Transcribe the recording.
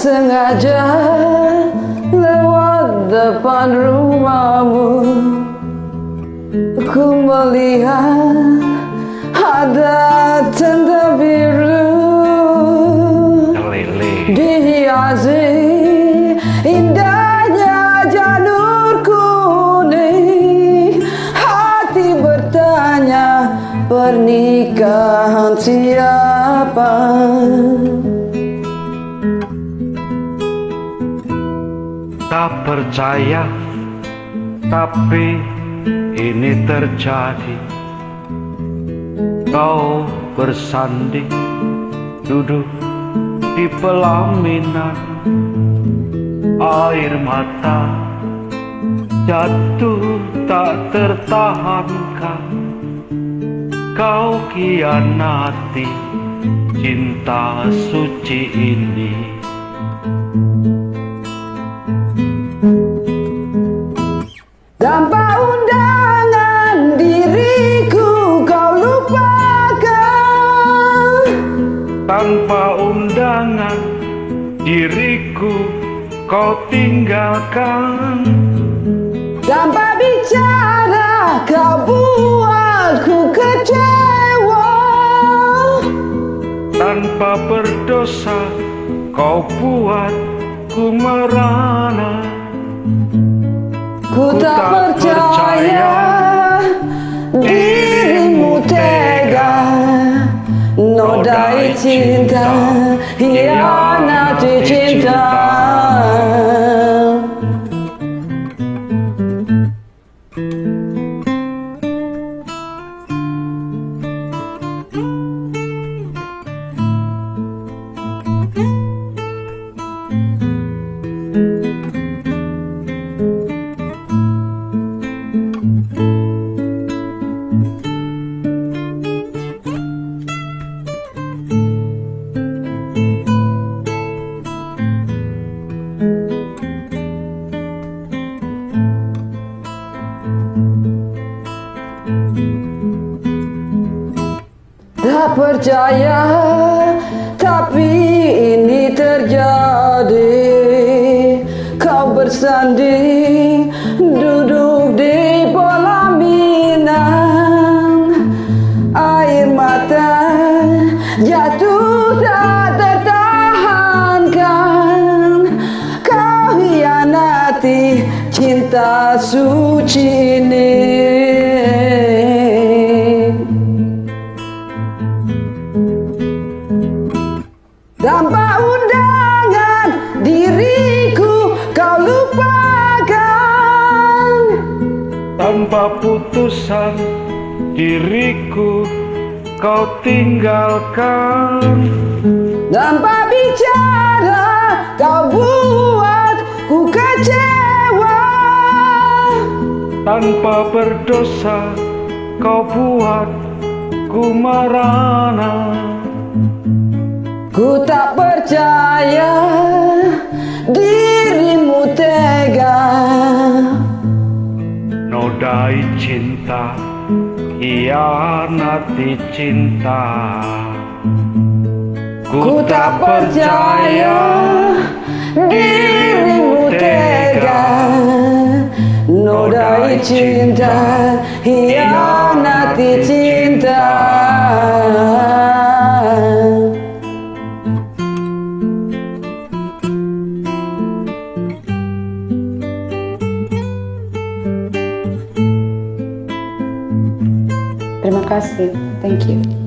sengaja lewat depan rumahmu, ku melihat ada tenda biru dihiasi indahnya janur kuning. Hati bertanya, pernikahan siapa? Tak percaya, tapi ini terjadi. Kau bersanding, duduk di pelaminan, air mata jatuh tak tertahankan. Kau khianati cinta suci ini. Tanpa undangan diriku kau lupakan. Tanpa undangan diriku kau tinggalkan. Tanpa bicara kau buatku kecewa. Tanpa berdosa kau buatku merana. Ku tak percaya dirimu tega, nodai cinta, hianati cinta. Tak percaya, tapi ini terjadi. Kau bersanding, duduk di pelaminan, air mata jatuh tak tertahankan. Kau hianati cinta suci ini. Tanpa undangan diriku kau lupakan. Tanpa putusan diriku kau tinggalkan. Tanpa bicara kau buatku kecewa. Tanpa berdosa kau buatku merana. Ku tak percaya dirimu tega, nodai cinta, hianati cinta. ku tak percaya dirimu tega, nodai cinta, hianati cinta. Terima kasih, thank you.